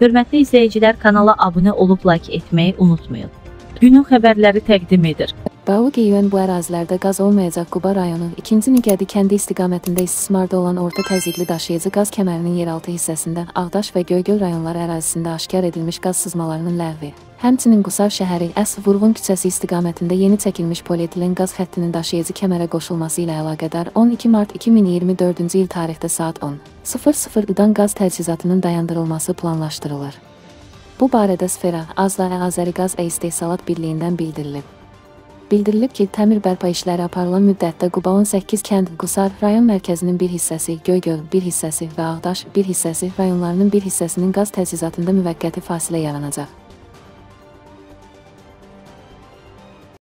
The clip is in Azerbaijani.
Hörmətli izləyicilər, kanala abunə olub like etməyi unutmayın. Günün xəbərləri təqdim edir. Bağı Geyvən bu ərazilərdə qaz olmayacaq. Quba rayonu 2-ci Nigədi kəndi istiqamətində istismarda olan orta təzyiqli daşıyıcı qaz kəmərinin yeraltı hissəsində Ağdaş və Göygöl rayonları ərazisində aşkar edilmiş qaz sızmalarının ləğvi. Həmçinin Qusar şəhəri Vurğun küçəsi istiqamətində yeni çəkilmiş polietilen qaz xəttinin daşıyıcı kəmərə qoşulması ilə əlaqədar 12 mart 2024-cü il tarixdə saat 10:00-dan qaz təchizatının dayandırılması planlaşdırılır. Bu barədə Sfera, Azla Azəriqaz İstehsalat Birliyindən bildirilib. Bildirilib ki, təmir bərpa işləri aparılan müddətdə Quba 18 kənd, Qusar rayon mərkəzinin bir hissəsi, Göygöl bir hissəsi və Ağdaş bir hissəsi rayonlarının bir hissəsinin qaz təchizatında müvəqqəti fasilə yaranacaq.